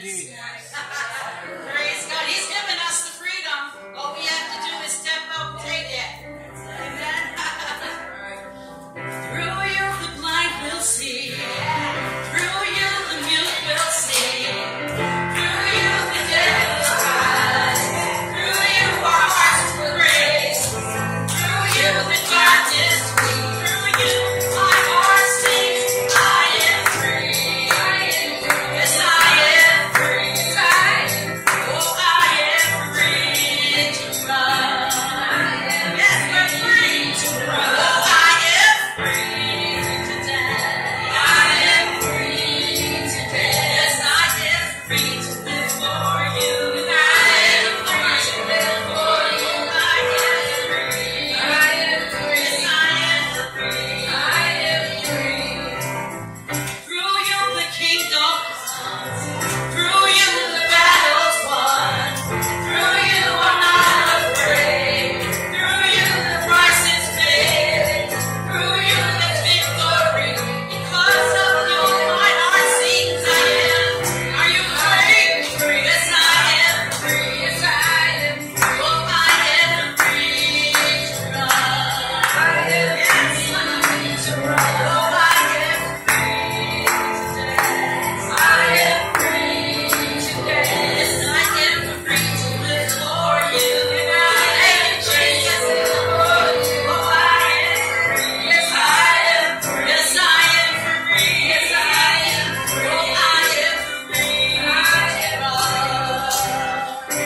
Jesus. Praise God. He's given us the freedom. All we have to do is step up and take it. Amen. Through you the blind will see. Through you the mute will sing. Through you the dead will rise. Through you our hearts will praise. Through you the darkness flee. Through you my heart sings. I am free. Yes, I am free. Oh, I am free to run. Yes, we're free to run. Oh, I am free to dance. I am free to dance. Yes, I am free to live for you. I am free to live for you. I am free. I am free. Yes, I am free. I am free. Through you the kingdom comes. Through you the battle's won. Through you I'm not afraid. Through you the price is paid. Through you there's victory. Because of you my heart sings. I am. Are you free? Yes, I am free. Yes, I am free. Oh, I am free to run. I am free to run. Oh, I am free to dance. I am free to dance. I am free to live for you. I am Jesus for you. Oh, I am free. Yes, I am free. Yes, I am free. Yes, I am free. Oh, I am free. I am free to love. I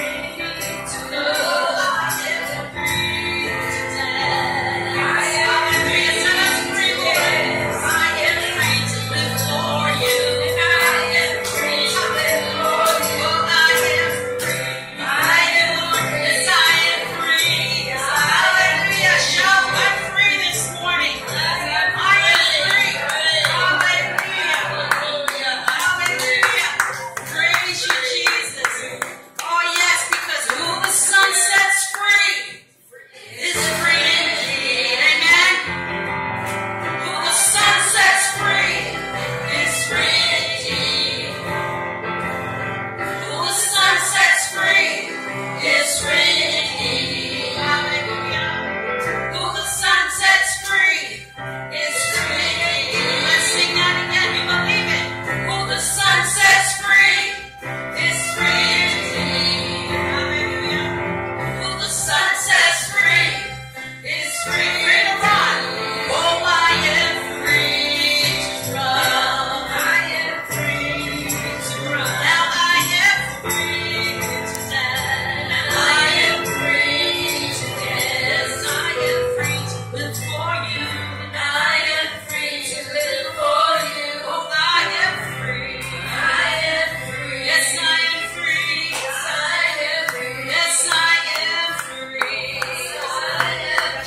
am free to dance. I am free. Yes, I'm free. Yes, I am free to live for you. I am free to live for you. Oh, I am free. I am free. Yes, I am free. Hallelujah. Shout, I'm free this morning. I am free. Hallelujah. Hallelujah. Praise you, Jesus. Oh, yes, because who the Son sets free is free indeed. Amen. Who the Son sets free is free indeed. Who the Son sets free is free indeed. Hallelujah. Who the Son sets free is free indeed. Let's sing that again. You believe it. Who the Son sets free is free indeed. Hallelujah. Who the Son sets free is free. Free to run. Oh, I am free to run. I am free to run. Now I am free to dance. I am free to dance. I am free to live for you. I am free to live for you. Oh, I am free. I am free. Yes, I am free. Yes, I am free. Yes, I am free. I am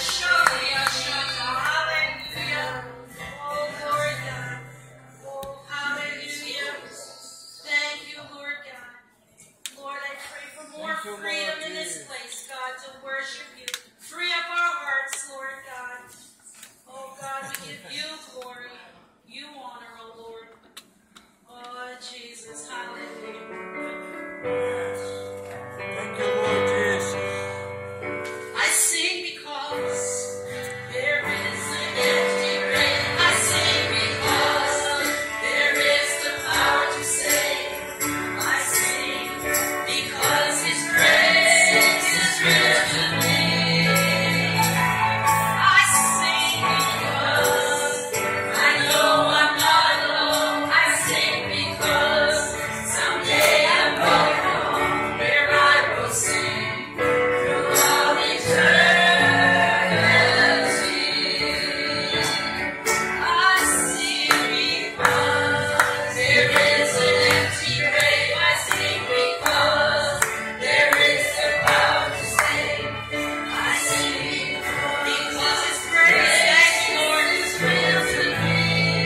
hallelujah. Oh, Lord God. Oh, hallelujah. Thank you, Lord God. Lord, I pray for more Thank you, Lord freedom in this Jesus. place, God, to worship you. Free up our hearts, Lord God. Oh, God, we give you glory. You honor, oh Lord. Oh, Jesus. Hallelujah. Thank you, Lord Jesus. I sing because there is an empty grave. I sing because there is the power to save. I sing because His grace is risen me. I sing because I know I'm not alone. I sing because someday I'm going home where I will sing through all eternity. I sing because there is an empty grave. I sing because there is the power to save. I sing because His grace, thank you, Lord, is real to me.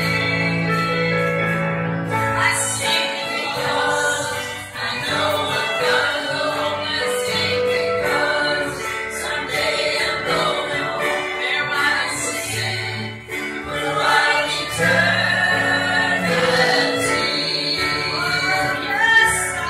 I sing because I know I'm not alone. I sing because someday I'm going home where I will sing throughout eternity. Yes, I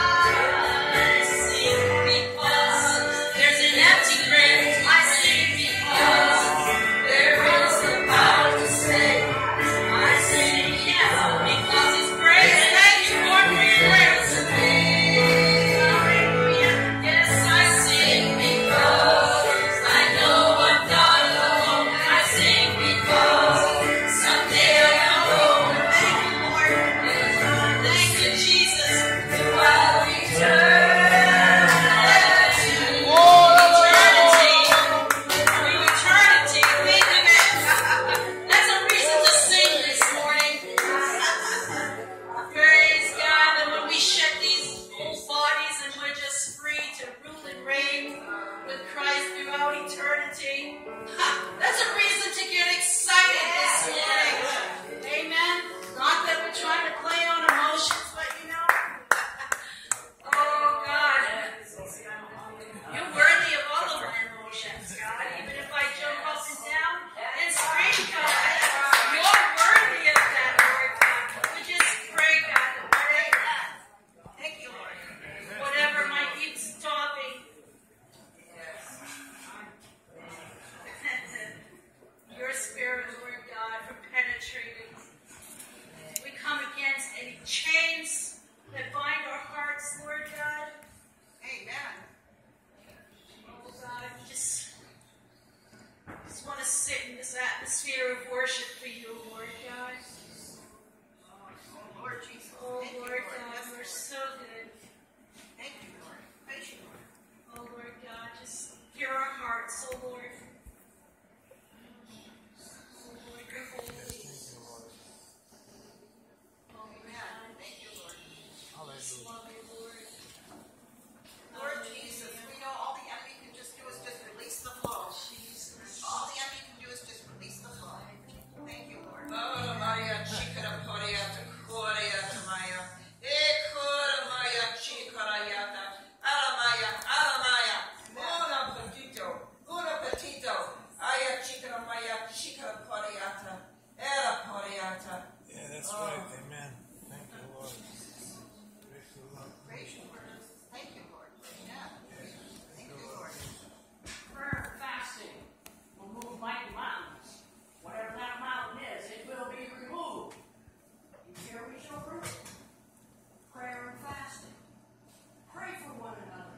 That's right. Amen. Thank you, Lord. Praise the Lord. Praise you, Lord. Thank you, Lord. Yeah. Thank you, Lord. Prayer and fasting will move mighty mountains. Whatever that mountain is, it will be removed. You hear me, children? Prayer and fasting. Pray for one another.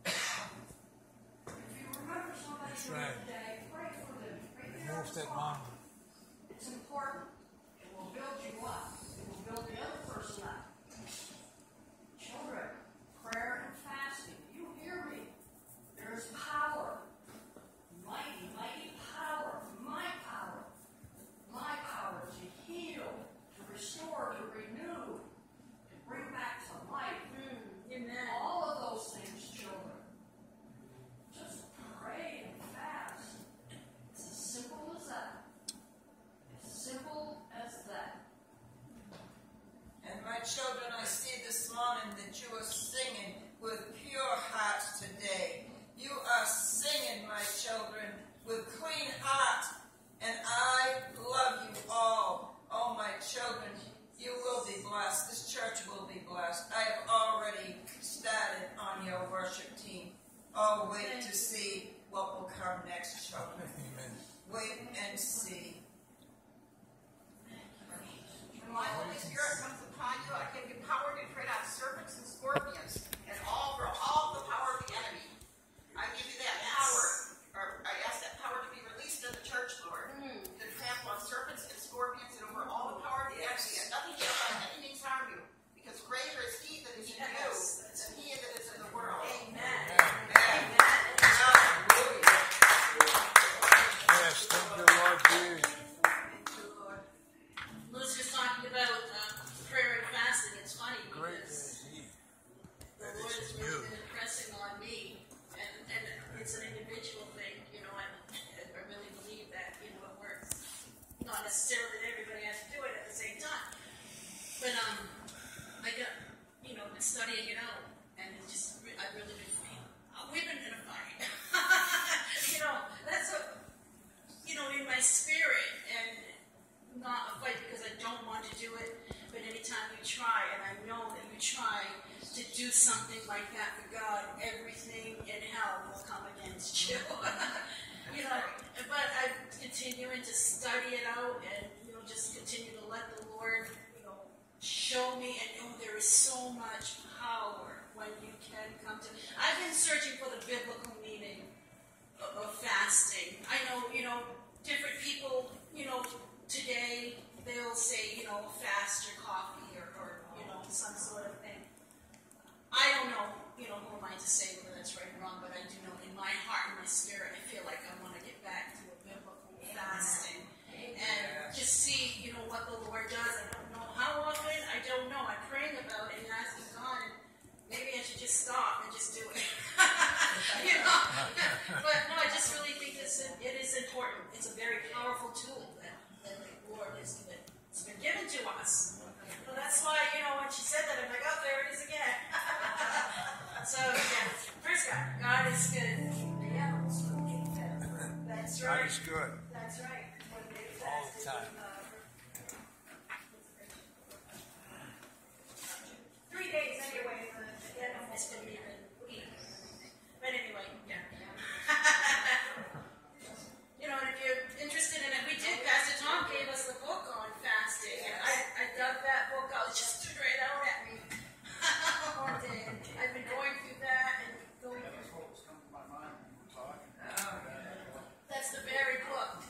If you remember somebody That's during right. the day, pray for them. Pray for Remove that them. mountain. It's important. It will build you up. It will build the other person up. Children, prayer and fasting. You hear me? There is power. Mighty, mighty power. My power. My power to heal, to restore, to renew, to bring back to life. Amen. All of those things, children. Just pray and fast. It's as simple as that. As simple as that. And my children, I see this morning that you are singing with pure hearts today. You are singing, my children, with clean heart. And I love you all. Oh, my children, you will be blessed. This church will be blessed. I have already started on your worship team. Oh, wait to see what will come next, children. Amen. Wait and see. When my Holy Spirit comes upon you, I give you power to tread on serpents and scorpions and all the power of the enemy. I give you that power, or I ask that power to be released in the church, Lord, to trample on serpents and scorpions and over all the power of the enemy, and nothing shall by any means harm you, because greater is He that is in you than he that is in the world. Amen. Amen. Hallelujah. Yes, thank you, Lord Jesus. Thank you, Lord. Lucy was talking about prayer and fasting. It's funny Great because is He. the That Lord is has in you. really been impressing on me, and it's an individual thing, you know, and I really believe that, you know, it works. Not necessarily that everybody has to do it at the same time. But I got, you know, been studying it out, and it just, I've really been, we've been in a fight. You know, that's a, you know, in my spirit, and not a fight because I don't want to do it, but anytime you try, and I know that you try to do something like that for God, everything in hell will come against you. You know, but I'm continuing to study it out and, you know, just continue to let the Lord, you know, show me, and know there is so much power when you can come to. I've been searching for the biblical meaning of fasting. I know, you know, different people, you know, today they'll say, you know, fast your coffee or you know, some sort of thing. I don't know, you know, who am I to say whether that's right or wrong, but I do know in my heart and my spirit, I feel like I want to get back to a biblical fasting and just see, you know, what the Lord does. I don't know how often, I don't know. I'm praying about it and asking God, and maybe I should just stop and just do it. You know? But no, I just really think it is important. It's a very powerful tool that the Lord has given. It's been given to us. So that's why, you know, when she said that, I'm like, oh, there it is again. So, yeah, praise God. God is good. Yeah, that's God right. is good. That's right. All the time. 3 days anyway. It's been even week. But anyway, yeah. You know, and if you're interested in it, we did. Pastor Tom gave us the book on fasting, and I dug that book out. It just stood right out at me. One day. I've been going through that and going through. That's the very book.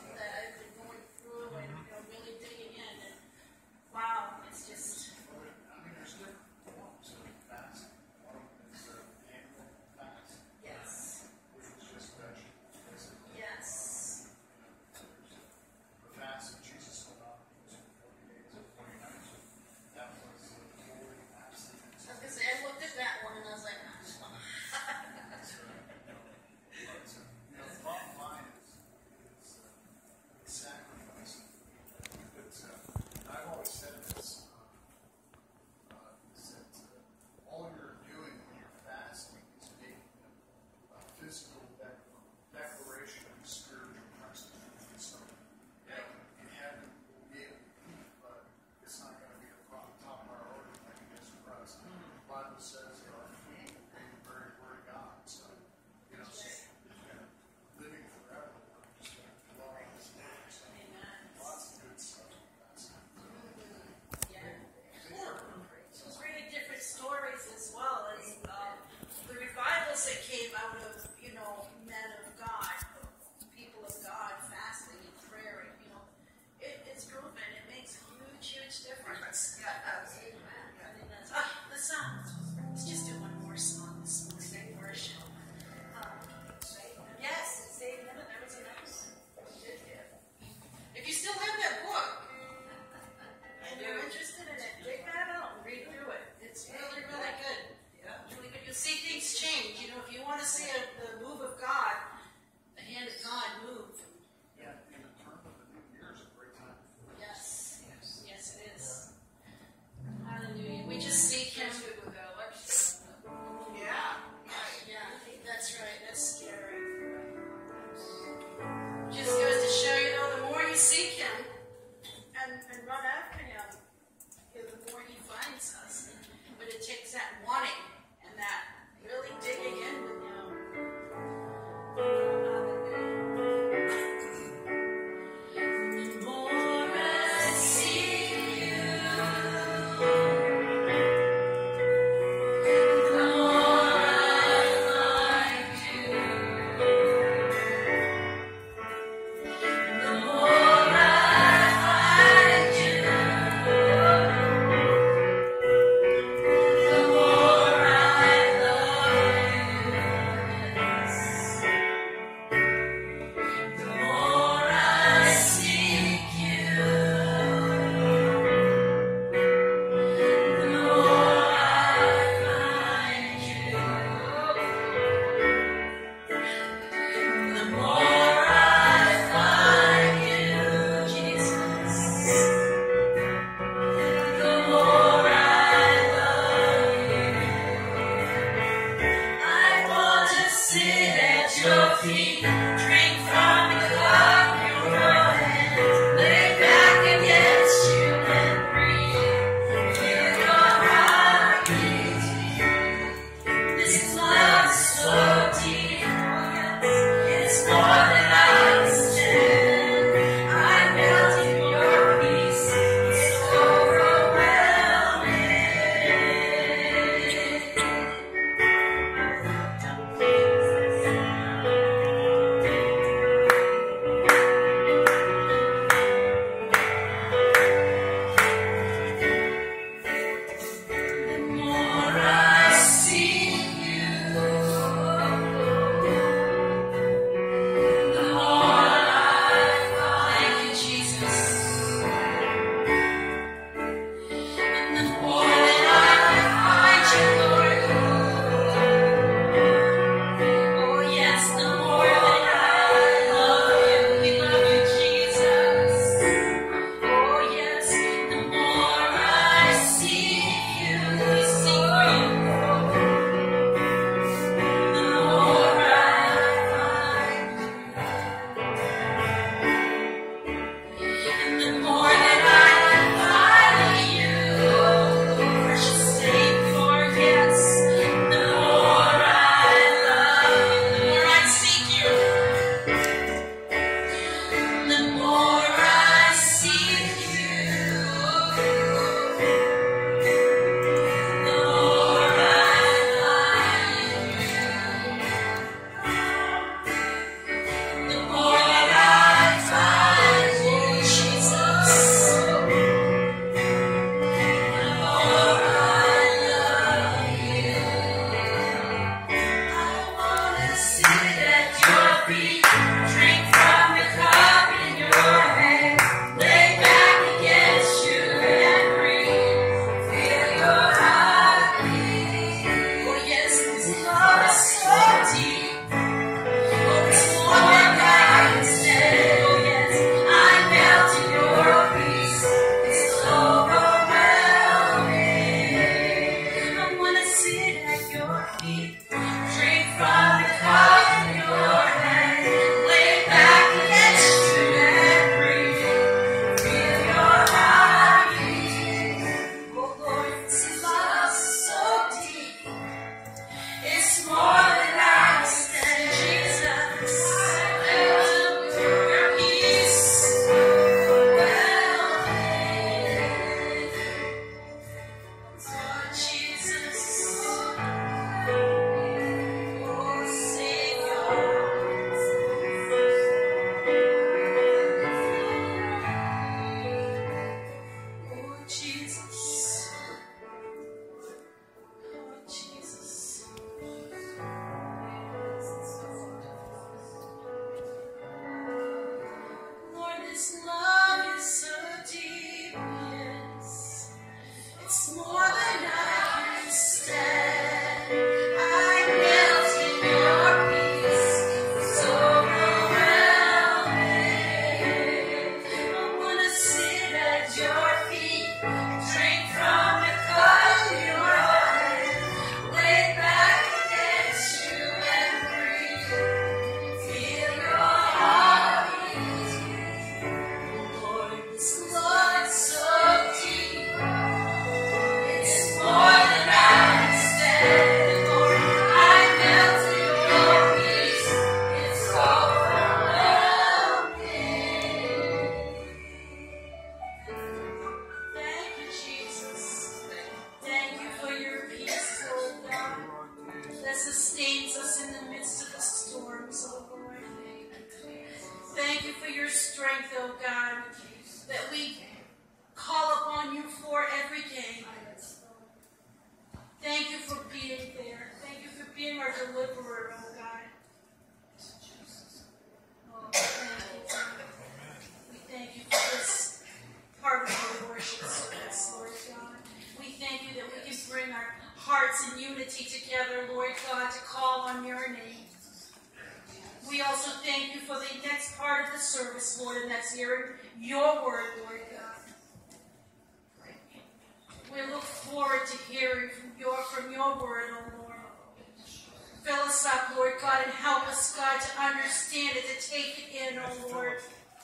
hearts in unity together, Lord God, to call on your name. We also thank you for the next part of the service, Lord, and that's hearing your word, Lord God. We look forward to hearing from your word, O Lord. Fill us up, Lord God, and help us, God, to understand it, to take it in, O Lord.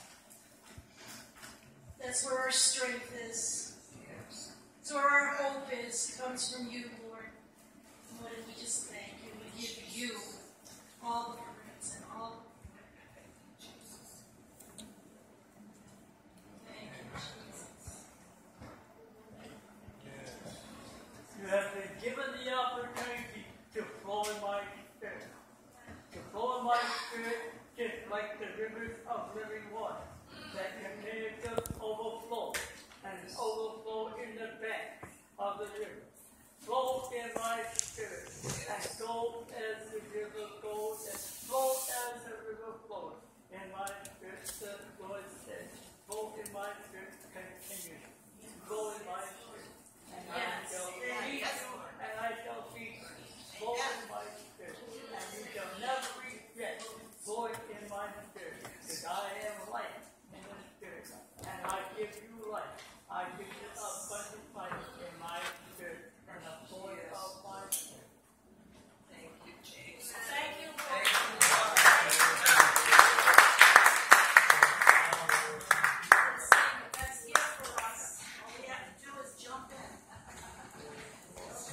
That's where our strength is. That's where our hope is. It comes from you, Lord. Lord, and we just thank you. We give you all the praise and all the Jesus. Thank you, Jesus. You have been given the opportunity to flow in my spirit. To flow in my spirit just like the rivers of living water that continue to overflow and overflow in the bank of the river. Flow in my spirit and go as the river goes and flow as the river flows. In my spirit, the Lord says, flow in my spirit continually. Flow in my spirit. And I shall feed and I shall feed you. Flow in my spirit. And you shall never regret flowing in my spirit. Because I am